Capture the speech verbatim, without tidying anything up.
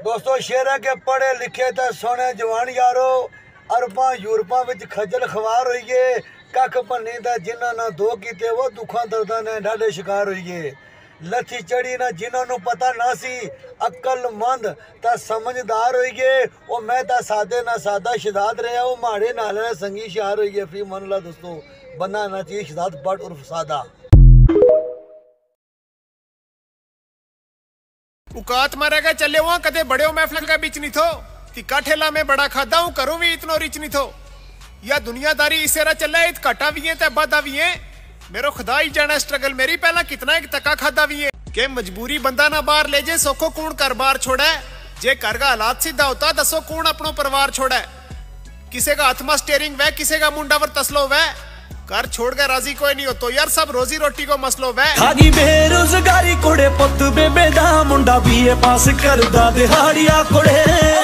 दोस्तों शेर के पढ़े लिखे तो सोने जवान यारो अरबा यूरोपा विच खजल खवार होइए कख भन्नी दा जिन्हां ना दो कीते वो दुखां दर्दां ने ढाडे शिकार होइए लथी चढ़ी ना जिन्होंने पता ना सी अक्लमंद ता समझदार होइए वो मैं ता सादे ना सादा शिदात रहा वो माड़े नाल संगी शार होइए फी मन ला दोस्तों बनना ना चाहिए शिदात बट उर्फ सादा औकात मारेगा चले वहां कदे बड़े महफिल का बीच नहीं थो तिक्का ठेला में बड़ा खादा हूं करूं भी इतनो रिच नहीं थो या दुनियादारी इसे रा चला इत घाटा भी है ते बादा भी है मेरो खुदा ही जाना स्ट्रगल मेरी पहला कितना एक तका खादा भी है के मजबूरी बंदा ना बाहर ले जे सोखो कौन कर बार छोड़ा जे कर का हालात सीधा होता दसो कौन अपनो परिवार छोड़ा किसे का हाथ में स्टेयरिंग वह किसे का मुंडा पर तसलो वह घर छोड़ के राजी कोई नहीं हो तो यार सब रोजी रोटी को मसलो वह खागी बेरोजगारी कोड़े पुत बेबे दा मुंडा बीए पास करदा दिहाड़िया कोड़े